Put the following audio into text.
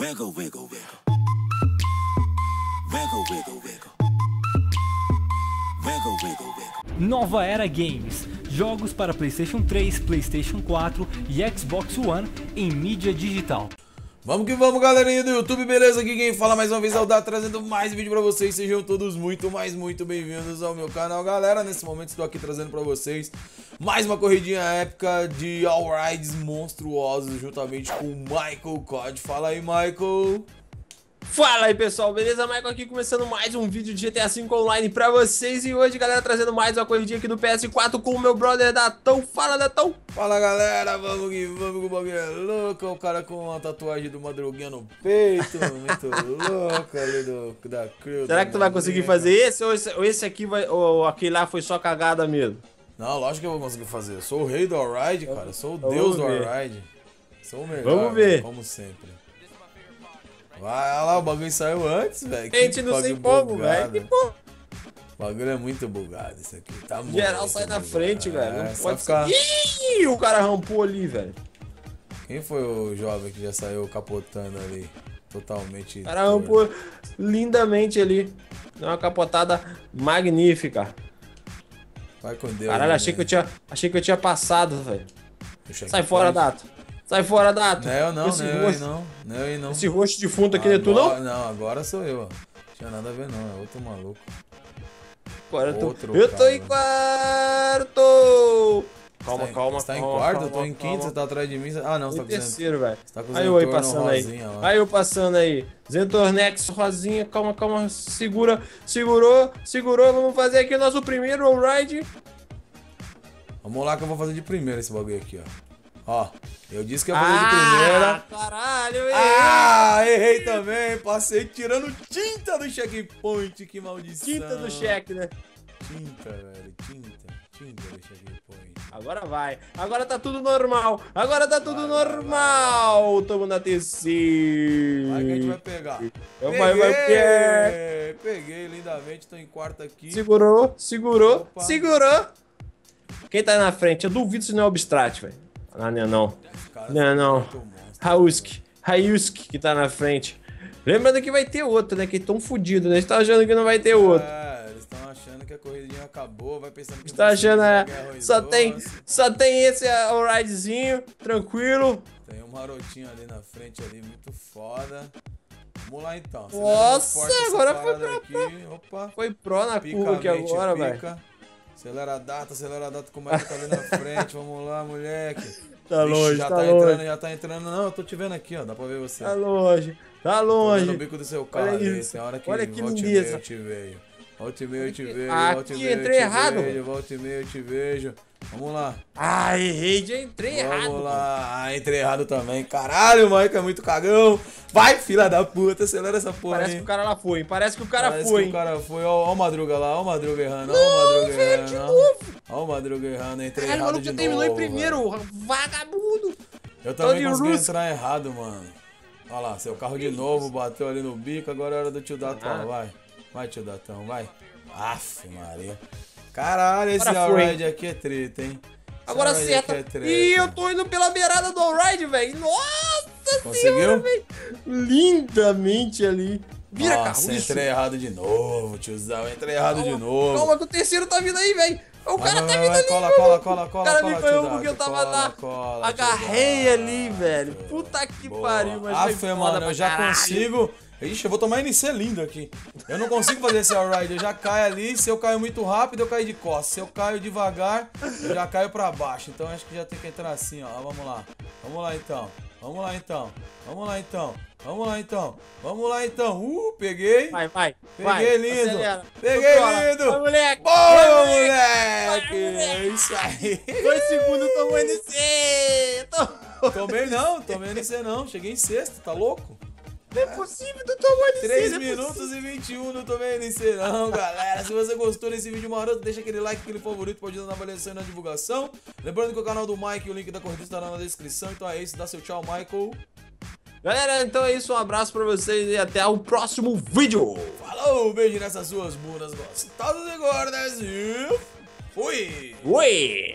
Wiggle, wiggle, wiggle. Wiggle, wiggle, wiggle. Wiggle, wiggle, wiggle. Nova Era Games. Jogos para PlayStation 3, PlayStation 4 e Xbox One em mídia digital. Vamos que vamos, galerinha do YouTube, beleza? Aqui quem fala mais uma vez é o Dá, trazendo mais vídeo pra vocês. Sejam todos muito bem-vindos ao meu canal, galera. Nesse momento estou aqui trazendo pra vocês mais uma corridinha épica de All Rides monstruosos, juntamente com o Michael Cod. Fala aí, Michael. Fala aí, pessoal, beleza? Michael aqui começando mais um vídeo de GTA V Online pra vocês. E hoje, galera, trazendo mais uma corridinha aqui do PS4 com o meu brother Datão. Fala, Datão! Fala, galera, vamos que vamos, que o bagulho é louco. O cara com uma tatuagem do Madruguinha no peito, muito louco ali da crew. Será que tu vai conseguir fazer esse ou esse aqui vai, ou aquele lá foi só cagada mesmo? Não, lógico que eu vou conseguir fazer. Eu sou o rei do All Ride, cara. Eu sou o deus do All Ride. Sou o melhor, vamos ver. Como sempre. Vai, olha lá, o bagulho saiu antes, velho. Gente, não sei como, velho. O bagulho é muito bugado, isso aqui. Tá muito geral sai na bugado. frente, velho. Não pode ficar... Ih, o cara rampou ali, velho. Quem foi o jovem que já saiu capotando ali? Totalmente. O cara rampou lindamente ali. Deu uma capotada magnífica. Vai com Deus. Caralho, né? achei que eu tinha passado, velho. Sai fora, Dato. Sai fora, Dato. Não. Esse rosto de fundo aqui não é tu, não? Não, agora sou eu, ó. Não tinha nada a ver, não. É outro maluco. Agora eu Outro tô em quarto! Calma, Você tá em quarto? Eu tô em quinto, você tá atrás de mim. Ah, não, você tá com terceiro, velho. Você tá com o Aí eu aí Zentorno passando aí. rosinha lá. Aí eu passando aí. Zentornex rosinha, calma. Segurou. Vamos fazer aqui o nosso primeiro all-ride. Vamos lá que eu vou fazer de primeira esse bagulho aqui, ó. Ó, eu disse que ia fazer de primeira. Caralho, eu errei. Errei também. Passei tirando tinta do checkpoint, que maldição. Tinta do cheque, né? Tinta, velho, tinta do checkpoint. Agora vai. Agora tá tudo normal. Tamo na terceira. Vai que a gente vai pegar. Peguei lindamente, tô em quarto aqui. Segurou. Opa. Segurou. Quem tá na frente? Eu duvido se não é o Obstrat, velho. Ah, não. Não. Hayuski que tá na frente. Lembrando que vai ter outro, né? Que tão fudido, né? Eles estão achando que não vai ter outro. É, eles estão achando que a corridinha acabou, vai pensando que tá achando, só tem esse all-ridezinho, tranquilo. Tem um marotinho ali na frente, ali, muito foda. Vamos lá então. Nossa, agora foi pro. Opa. Foi pro na curva aqui agora, velho. Acelera a data, como é que tá ali na frente. Vamos lá, moleque. Tá longe, já tá tá longe. entrando, já tá entrando. Não, eu tô te vendo aqui, ó. Dá pra ver você. Tá longe. Tô vendo o bico do seu carro ali. Tem hora que olha que volta e lindeza. meia eu te vejo. Volta e meia eu te vejo. Aqui, entrei errado. Volta e meia eu te vejo. Vamos lá. Ah, errei, já entrei errado. Vamos lá. Ah, entrei errado também. Caralho, o Mike é muito cagão. Vai, filha da puta. Acelera essa porra. Parece que o cara lá foi, hein? Parece que o cara foi. Ó o Madruga lá, ó o Madruga errando. Ó o Madruga errando. Entrei errado de novo. Terminou em primeiro, vagabundo. Eu também consegui entrar errado, mano. Olha lá, seu carro de novo, bateu ali no bico. Agora é hora do tio Datão, vai. Vai, tio Datão, vai. Aff, Maria. Caralho, esse all-ride aqui é treta, hein? Agora acerta. Ih, eu tô indo pela beirada do all-ride, velho. Nossa senhora, velho. Lindamente ali. Vira, nossa, carro. Entrei errado de novo, tiozão. Entrei errado de novo. Calma que o terceiro tá vindo aí, velho. O cara tá vindo ali. Cola. O cara me ganhou porque eu tava lá. Agarrei ali, velho. Puta que pariu, mas foi foda, mano, eu já consigo. Ixi, eu vou tomar NC lindo aqui. Eu não consigo fazer esse all-ride. Eu já caio ali. Se eu caio muito rápido, eu caio de costas. Se eu caio devagar, eu já caio pra baixo. Então acho que já tem que entrar assim, ó. Vamos lá. Vamos lá então. Peguei. Vai. Peguei lindo. Acelera. Peguei lindo. Vai, moleque. Boa, moleque. É isso aí. 2 segundos, tomou NC. Tomei NC não. Cheguei em sexto, tá louco? Não é possível, tu tomou NC. 3 minutos e 21, não tomei NC não, galera. Se você gostou desse vídeo maroto, deixa aquele like, aquele favorito, pode ajudar na avaliação e na divulgação. Lembrando que o canal do Mike, o link da corrida estará na descrição. Então é isso, dá seu tchau, Michael. Galera, então é isso, um abraço pra vocês e até o próximo vídeo. Falou, beijo nessas suas bundas gostosas e gordas e fui!